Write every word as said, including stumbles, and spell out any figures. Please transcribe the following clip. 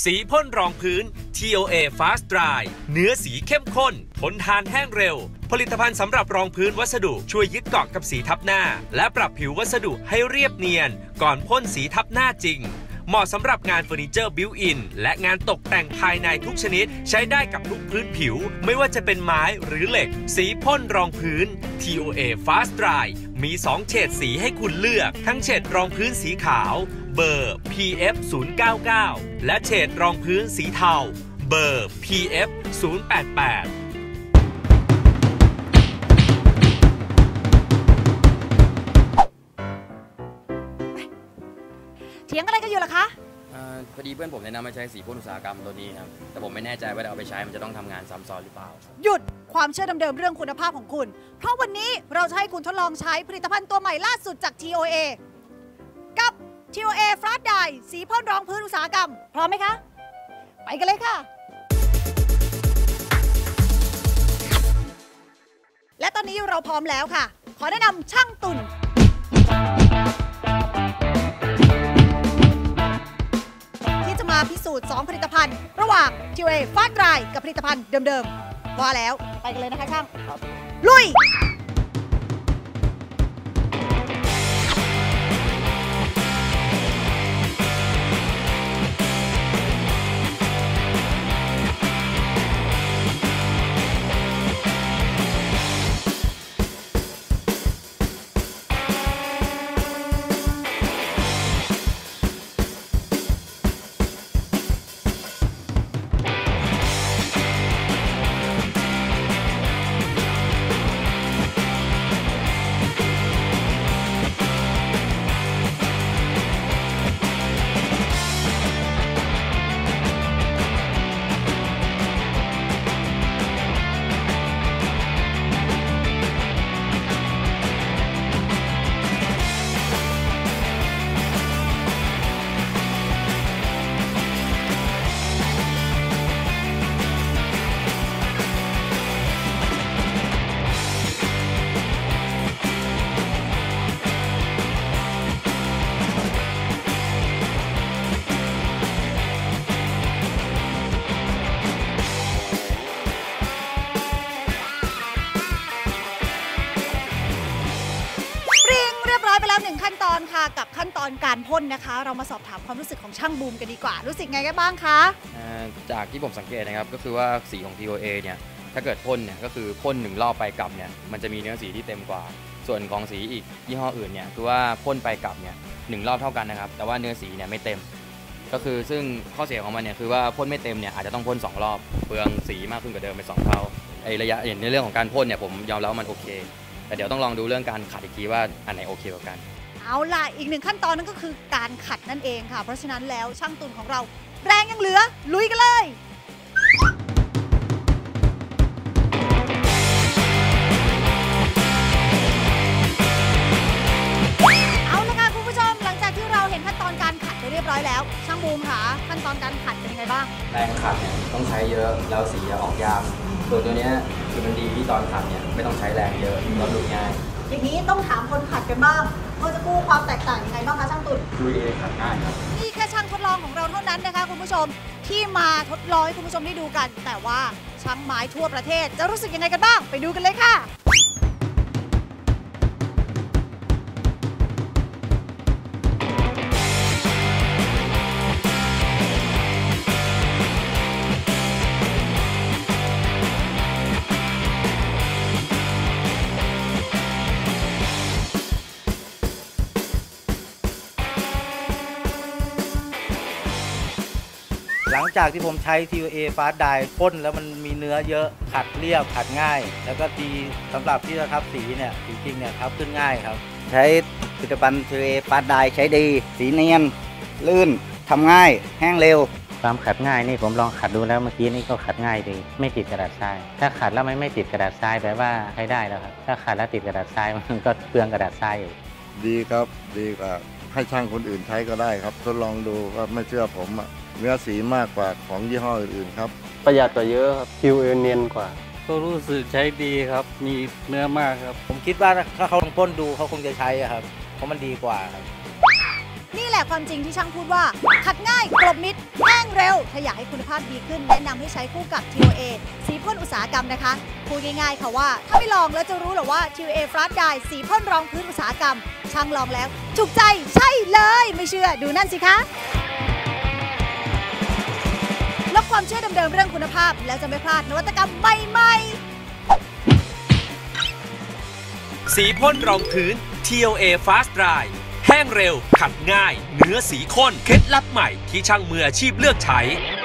สีพ่นรองพื้น ที โอ เอ Fast Dry เนื้อสีเข้มข้นทนทานแห้งเร็วผลิตภัณฑ์สำหรับรองพื้นวัสดุช่วยยึดเกาะกับสีทับหน้าและปรับผิววัสดุให้เรียบเนียนก่อนพ่นสีทับหน้าจริงเหมาะสำหรับงานเฟอร์นิเจอร์บิวอินและงานตกแต่งภายในทุกชนิดใช้ได้กับทุกพื้นผิวไม่ว่าจะเป็นไม้หรือเหล็กสีพ่นรองพื้น ที โอ เอ Fast Dry มีสองเฉดสีให้คุณเลือกทั้งเฉดรองพื้นสีขาวเบอร์ พี เอฟ ศูนย์ เก้า เก้า และเฉดรองพื้นสีเทาเบอร์ พี เอฟ ศูนย์ แปด แปดเถียงอะไรกันอยู่ล่ะคะพอดีเพื่อนผมแนะนำมาใช้สีพ่นอุตสาหกรรมตัวนี้ครับแต่ผมไม่แน่ใจว่าเอาไปใช้มันจะต้องทำงานซ้ำซ้อนหรือเปล่าหยุดความเชื่อเดิมๆเรื่องคุณภาพของคุณเพราะวันนี้เราจะให้คุณทดลองใช้ผลิตภัณฑ์ตัวใหม่ล่าสุดจาก ที โอ เอ กับ ที โอ เอ Fast Dry สีพ่นรองพื้นอุตสาหกรรมพร้อมไหมคะไปกันเลยค่ะและตอนนี้เราพร้อมแล้วค่ะขอแนะนำช่างตุ่นที่จะมาพิสูจน์สองผลิตภัณฑ์ระหว่าง ที โอ เอ Fast Dry กับผลิตภัณฑ์เดิมๆว่าแล้วไปกันเลยนะคะช่างลุยหนึ่งขั้นตอนค่ะกับขั้นตอนการพ่นนะคะเรามาสอบถามความรู้สึกของช่างบูมกันดีกว่ารู้สึกไงกันบ้างคะจากที่ผมสังเกตนะครับก็คือว่าสีของ ที โอ เอ เนี่ยถ้าเกิดพ่นเนี่ยก็คือพ่นหนึ่งรอบไปกลับเนี่ยมันจะมีเนื้อสีที่เต็มกว่าส่วนของสีอีกยี่ห้ออื่นเนี่ยคือว่าพ่นไปกลับเนี่ยหนึ่งรอบเท่ากันนะครับแต่ว่าเนื้อสีเนี่ยไม่เต็มก็คือซึ่งข้อเสียของมันเนี่ยคือว่าพ่นไม่เต็มเนี่ยอาจจะต้องพ่นสองรอบเปลืองสีมากขึ้นกว่าเดิมไปสองเท่าไอระยะในเรื่องของการพ่นเนี่ยผมยอมรับว่ามันโอเคแต่เดี๋ยวต้องลองดูเรื่องการขัดอีกทีว่าอันไหนโอเคกว่ากันเอาล่ะอีกหนึ่งขั้นตอนนั่นก็คือการขัดนั่นเองค่ะเพราะฉะนั้นแล้วช่างตุ่นของเราแรงยังเหลือลุยกันเลยเอาละค่ะคุณผู้ชมหลังจากที่เราเห็นขั้นตอนการขัดไปเรียบร้อยแล้วช่างบูมค่ะขั้นตอนการขัดเป็นยังไงบ้างแรงขัดเนี่ยต้องใช้เยอะแล้วสีจะออกยากส่วนตัวนี้คือมันดีที่ตอนขัดเนี่ยไม่ต้องใช้แรงเยอะแล้วดูง่ายอย่างนี้ต้องถามคนขัดกันบ้างว่าจะกู้ความแตกต่างยังไงบ้างคะช่างตุ่นดูเองขัดง่ายครับนี่แค่ช่างทดลองของเราเท่านั้นนะคะคุณผู้ชมที่มาทดลองให้คุณผู้ชมได้ดูกันแต่ว่าช่างไม้ทั่วประเทศจะรู้สึกยังไงกันบ้างไปดูกันเลยค่ะหลังจากที่ผมใช้ ที โอ เอ Fast Dry พ่นแล้วมันมีเนื้อเยอะขัดเรียบขัดง่ายแล้วก็ดีสำหรับที่จะทับสีเนี่ยจริงๆเนี่ยทับขึ้นง่ายครับใช้ผลิตภัณฑ์ ที โอ เอ Fast Dry ใช้ดีสีเนียนลื่นทำง่ายแห้งเร็วความขัดง่ายนี่ผมลองขัดดูแล้วเมื่อกี้นี่ก็ขัดง่ายดีไม่ติดกระดาษทรายถ้าขัดแล้วไม่ไม่ติดกระดาษทรายแปลว่าใช้ได้แล้วครับถ้าขัดแล้วติดกระดาษทรายมันก็เปลืองกระดาษทรายอยู่ดีครับดีกว่าให้ช่างคนอื่นใช้ก็ได้ครับทดลองดูว่าไม่เชื่อผมเนื้อสีมากกว่าของยี่ห้ออื่นๆครับประหยัดกว่าเยอะครับคิวเอเนียนกว่าก็รู้สึกใช้ดีครับมีเนื้อมากครับผมคิดว่าถ้าเขาลองพ่นดูเขาคงจะใช้ครับเพราะมันดีกว่าครับนี่แหละความจริงที่ช่างพูดว่าขัดง่ายกลบมิดแห้งเร็วถ้าอยากให้คุณภาพดีขึ้นแนะนำให้ใช้คู่กับ ที โอ เอ สีพ่นอุตสาหกรรมนะคะพูดง่ายๆค่ะว่าถ้าไม่ลองแล้วจะรู้หรอว่า ที โอ เอ Flat Dye สีพ่นรองพื้นอุตสาหกรรมช่างลองแล้วถูกใจใช่เลยไม่เชื่อดูนั่นสิคะลบความเชื่อเดิมๆเรื่องคุณภาพแล้วจะไม่พลาดนวัตกรรมใหม่ๆสีพ่นรองพื้น ที โอ เอ Fast Dry แห้งเร็วขัดง่ายเนื้อสีข้นเคล็ดลับใหม่ที่ช่างมืออาชีพเลือกใช้